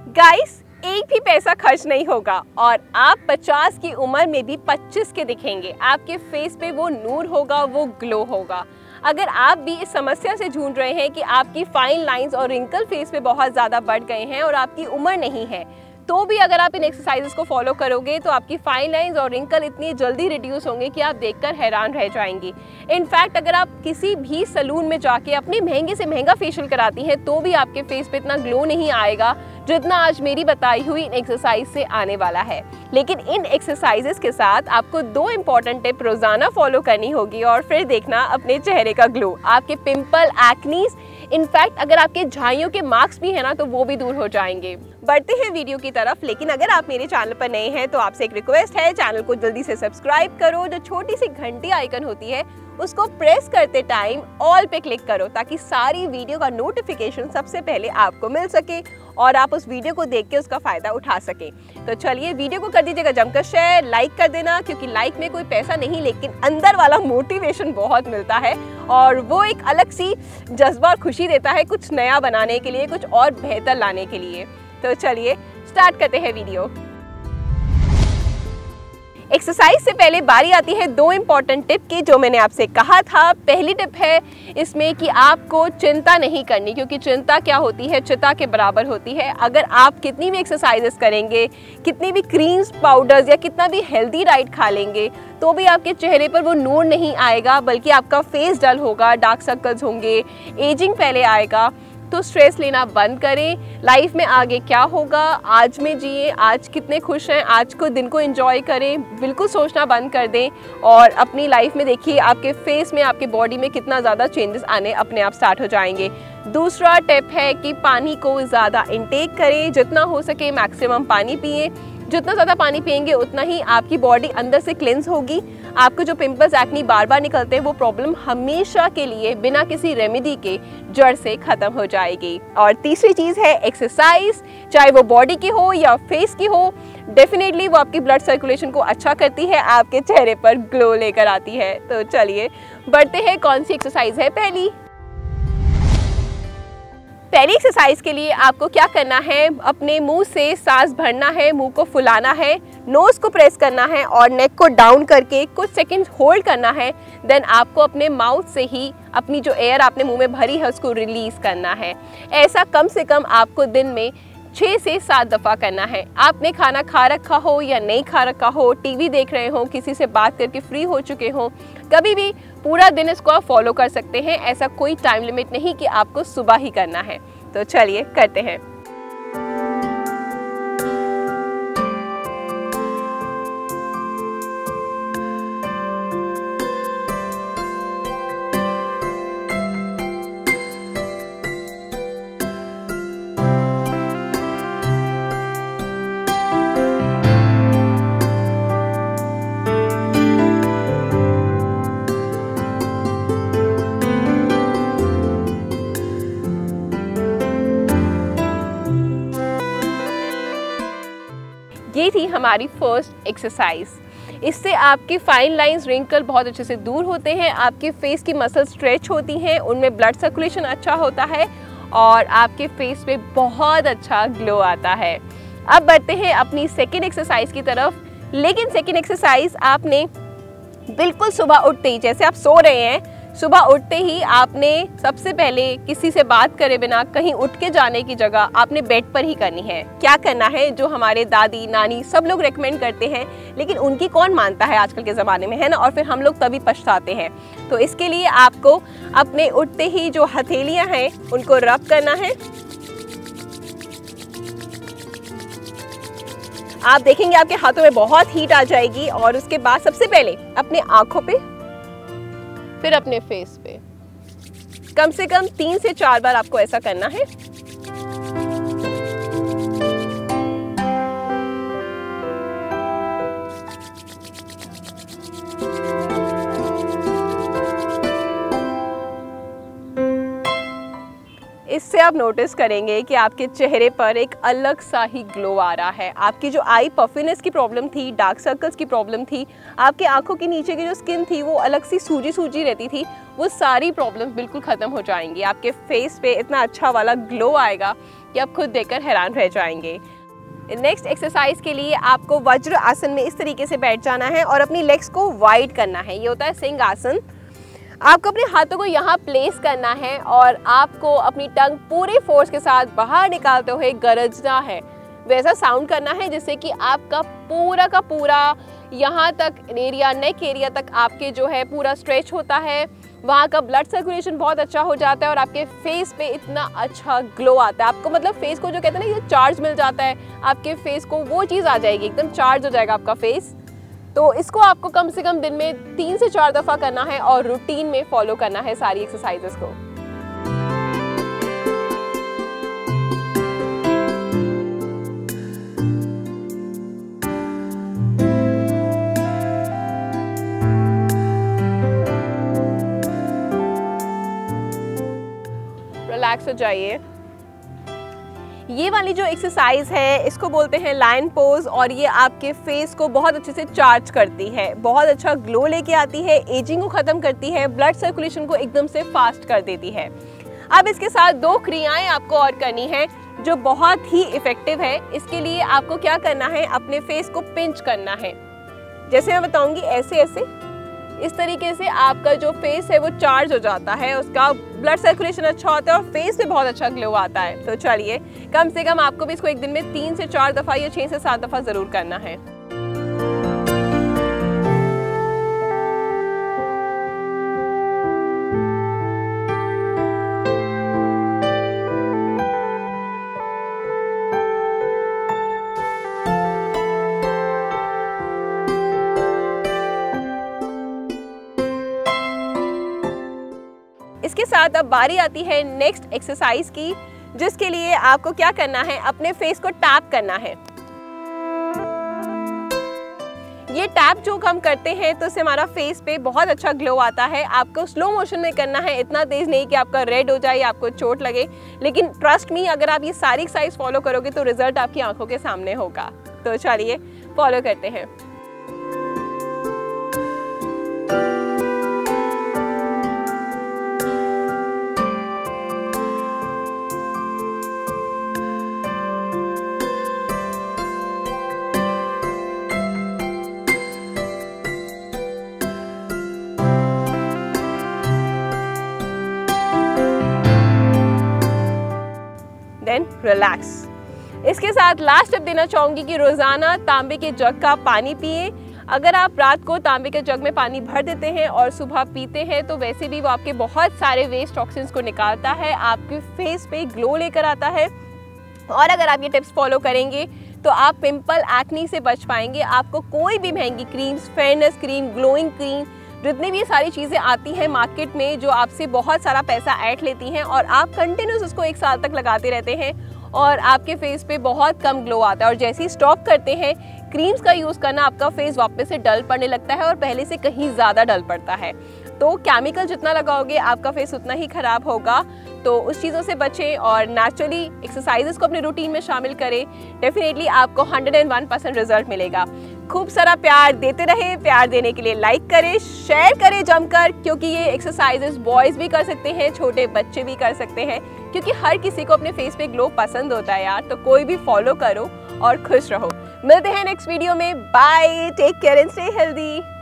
Guys, एक भी पैसा खर्च नहीं होगा और आप 50 की उम्र में भी 25 के दिखेंगे। आपके फेस पे वो नूर होगा, वो ग्लो होगा। अगर आप भी इस समस्या से जूझ रहे हैं कि आपकी फाइन लाइंस और रिंकल फेस पे बहुत ज़्यादा बढ़ गए हैं और आपकी उम्र नहीं है, तो भी अगर आप इन एक्सरसाइजेस को फॉलो करोगे तो आपकी फाइन लाइंस और रिंकल इतनी जल्दी रिड्यूस होंगे कि आप देखकर हैरान रह जाएंगी। इनफैक्ट अगर आप किसी भी सैलून में जाके अपने महंगे से महंगा फेशियल कराती हैं तो भी आपके फेस पे इतना ग्लो नहीं आएगा जितना आज मेरी बताई हुई इन एक्सरसाइज से आने वाला है। लेकिन इन एक्सरसाइजेस के साथ आपको 2 इंपॉर्टेंट टिप रोजाना फॉलो करनी होगी और फिर देखना अपने चेहरे का ग्लो, आपके पिंपल, एक्नीज, इनफैक्ट अगर आपके झाइयों के मार्क्स भी है ना तो वो भी दूर हो जाएंगे। बढ़ते हैं वीडियो की तरफ, लेकिन अगर आप मेरे चैनल पर नए हैं तो आपसे एक रिक्वेस्ट है, चैनल को जल्दी से सब्सक्राइब करो। जो छोटी सी घंटी आइकन होती है उसको प्रेस करते टाइम ऑल पे क्लिक करो ताकि सारी वीडियो का नोटिफिकेशन सबसे पहले आपको मिल सके और आप उस वीडियो को देख के उसका फायदा उठा सके। तो चलिए वीडियो को कर दीजिएगा जमकर शेयर, लाइक कर देना, क्योंकि लाइक में कोई पैसा नहीं लेकिन अंदर वाला मोटिवेशन बहुत मिलता है और वो एक अलग सी जज्बा और खुशी देता है कुछ नया बनाने के लिए, कुछ और बेहतर लाने के लिए। तो चलिए स्टार्ट करते हैं वीडियो। एक्सरसाइज से पहले बारी आती है 2 इंपॉर्टेंट टिप की जो मैंने आपसे कहा था। पहली टिप है इसमें कि आपको चिंता नहीं करनी, क्योंकि चिंता क्या होती है, चिता के बराबर होती है। अगर आप कितनी भी एक्सरसाइजेस करेंगे, कितनी भी क्रीम्स, पाउडर्स या कितना भी हेल्दी डाइट खा लेंगे तो भी आपके चेहरे पर वो नूर नहीं आएगा, बल्कि आपका फेस डल होगा, डार्क सर्कल्स होंगे, एजिंग पहले आएगा। तो स्ट्रेस लेना बंद करें। लाइफ में आगे क्या होगा, आज में जिए, आज कितने खुश हैं, आज को दिन को एंजॉय करें, बिल्कुल सोचना बंद कर दें और अपनी लाइफ में देखिए आपके फेस में, आपके बॉडी में कितना ज़्यादा चेंजेस आने अपने आप स्टार्ट हो जाएंगे। दूसरा टिप है कि पानी को ज़्यादा इंटेक करें, जितना हो सके मैक्सिमम पानी पिएं। जितना ज़्यादा पानी पिएंगे उतना ही आपकी बॉडी अंदर से क्लेंस होगी। आपको जो पिंपल्स, एक्नी बार बार निकलते हैं वो प्रॉब्लम हमेशा के लिए बिना किसी रेमेडी के जड़ से खत्म हो जाएगी। और तीसरी चीज़ है एक्सरसाइज, चाहे वो बॉडी की हो या फेस की हो, डेफिनेटली वो आपकी ब्लड सर्कुलेशन को अच्छा करती है, आपके चेहरे पर ग्लो लेकर आती है। तो चलिए बढ़ते हैं, कौन सी एक्सरसाइज है पहली एक्सरसाइज के लिए आपको क्या करना है, अपने मुंह से सांस भरना है, मुंह को फुलाना है, नोज को प्रेस करना है और नेक को डाउन करके कुछ सेकंड होल्ड करना है। देन आपको अपने माउथ से ही अपनी जो एयर आपने मुंह में भरी है उसको रिलीज करना है। ऐसा कम से कम आपको दिन में 6 से 7 दफ़ा करना है। आपने खाना खा रखा हो या नहीं खा रखा हो, टीवी देख रहे हो, किसी से बात करके फ्री हो चुके हो, कभी भी पूरा दिन इसको आप फॉलो कर सकते हैं। ऐसा कोई टाइम लिमिट नहीं कि आपको सुबह ही करना है। तो चलिए करते हैं। ये थी हमारी फर्स्ट एक्सरसाइज। इससे आपकी फाइन लाइंस, रिंकल बहुत अच्छे से दूर होते हैं, आपके फेस की मसल स्ट्रेच होती हैं, उनमें ब्लड सर्कुलेशन अच्छा होता है और आपके फेस पे बहुत अच्छा ग्लो आता है। अब बढ़ते हैं अपनी सेकेंड एक्सरसाइज की तरफ। लेकिन सेकेंड एक्सरसाइज आपने बिल्कुल सुबह उठते ही, जैसे आप सो रहे हैं, सुबह उठते ही आपने सबसे पहले किसी से बात करे बिना, कहीं उठ के जाने की जगह आपने बेड पर ही करनी है। क्या करना है, जो हमारे दादी, नानी सब लोग रेकमेंड करते हैं, लेकिन उनकी कौन मानता है आजकल के ज़माने में, है ना, और फिर हम लोग तभी पछताते हैं। तो इसके लिए आपको अपने उठते ही जो हथेलियाँ हैं उनको रब करना है। आप देखेंगे आपके हाथों में बहुत हीट आ जाएगी और उसके बाद सबसे पहले अपने आँखों पे, फिर अपने फेस पे कम से कम 3 से 4 बार आपको ऐसा करना है। इससे आप नोटिस करेंगे कि आपके चेहरे पर एक अलग सा ही ग्लो आ रहा है। आपकी जो आई पफिनेस की प्रॉब्लम थी, डार्क सर्कल्स की प्रॉब्लम थी, आपके आंखों के नीचे की जो स्किन थी वो अलग सी सूजी सूजी रहती थी, वो सारी प्रॉब्लम्स बिल्कुल ख़त्म हो जाएंगी। आपके फेस पे इतना अच्छा वाला ग्लो आएगा कि आप खुद देखकर हैरान रह जाएंगे। नेक्स्ट एक्सरसाइज के लिए आपको वज्र आसन में इस तरीके से बैठ जाना है और अपनी लेग्स को वाइड करना है। ये होता है सिंह आसन। आपको अपने हाथों को यहाँ प्लेस करना है और आपको अपनी टंग पूरे फोर्स के साथ बाहर निकालते हुए गरजना है। वैसा साउंड करना है जिससे कि आपका पूरा का पूरा यहाँ तक एरिया, नेक एरिया तक आपके जो है पूरा स्ट्रेच होता है, वहाँ का ब्लड सर्कुलेशन बहुत अच्छा हो जाता है और आपके फेस पे इतना अच्छा ग्लो आता है। आपको मतलब फेस को जो कहते हैं ना, ये चार्ज मिल जाता है आपके फेस को, वो चीज़ आ जाएगी, एकदम चार्ज हो जाएगा आपका फेस। तो इसको आपको कम से कम दिन में 3 से 4 दफ़ा करना है और रूटीन में फॉलो करना है सारी एक्सरसाइजेस को। रिलैक्स हो जाइए। ये वाली जो एक्सरसाइज है इसको बोलते हैं लायन पोज और ये आपके फेस को बहुत अच्छे से चार्ज करती है, बहुत अच्छा ग्लो लेके आती है, एजिंग को ख़त्म करती है, ब्लड सर्कुलेशन को एकदम से फास्ट कर देती है। अब इसके साथ 2 क्रियाएं आपको और करनी है जो बहुत ही इफ़ेक्टिव है। इसके लिए आपको क्या करना है, अपने फेस को पिंच करना है। जैसे मैं बताऊँगी ऐसे ऐसे, इस तरीके से आपका जो फेस है वो चार्ज हो जाता है, उसका ब्लड सर्कुलेशन अच्छा होता है और फेस पे बहुत अच्छा ग्लो आता है। तो चलिए, कम से कम आपको भी इसको एक दिन में 3 से 4 दफ़ा या 6 से 7 दफ़ा ज़रूर करना है। इसके साथ अब बारी आती है नेक्स्ट एक्सरसाइज की, जिसके लिए आपको क्या करना है, अपने फेस को टैप करना है। ये टैप जो हम करते हैं तो इससे हमारा फेस पे बहुत अच्छा ग्लो आता है। आपको स्लो मोशन में करना है, इतना तेज नहीं कि आपका रेड हो जाए या आपको चोट लगे, लेकिन ट्रस्ट मी, अगर आप ये सारी एक्सरसाइज फॉलो करोगे तो रिजल्ट आपकी आंखों के सामने होगा। तो चलिए फॉलो करते हैं। Then relax. इसके साथ लास्ट टिप देना चाहूँगी कि रोज़ाना तांबे के जग का पानी पिए। अगर आप रात को तांबे के जग में पानी भर देते हैं और सुबह पीते हैं तो वैसे भी वो आपके बहुत सारे वेस्ट टॉक्सिन्स को निकालता है, आपके फेस पे ग्लो लेकर आता है। और अगर आप ये टिप्स फॉलो करेंगे तो आप पिंपल, एक्नी से बच पाएंगे। आपको कोई भी महंगी creams, fairness cream, glowing cream, जितनी भी सारी चीज़ें आती हैं मार्केट में जो आपसे बहुत सारा पैसा ऐंठ लेती हैं और आप कंटिन्यूस उसको 1 साल तक लगाते रहते हैं और आपके फेस पे बहुत कम ग्लो आता है, और जैसे ही स्टॉप करते हैं क्रीम्स का यूज़ करना, आपका फेस वापस से डल पड़ने लगता है और पहले से कहीं ज़्यादा डल पड़ता है। तो केमिकल जितना लगाओगे आपका फेस उतना ही ख़राब होगा। तो उस चीज़ों से बचें और नेचुरली एक्सरसाइजेस को अपने रूटीन में शामिल करें। डेफिनेटली आपको 101% रिजल्ट मिलेगा। खूब सारा प्यार देते रहे। प्यार देने के लिए लाइक करें, शेयर करें जमकर, क्योंकि ये एक्सरसाइजेस बॉयज़ भी कर सकते हैं, छोटे बच्चे भी कर सकते हैं, क्योंकि हर किसी को अपने फेस पे ग्लो पसंद होता है यार। तो कोई भी फॉलो करो और खुश रहो। मिलते हैं नेक्स्ट वीडियो में। Bye, take care and stay healthy.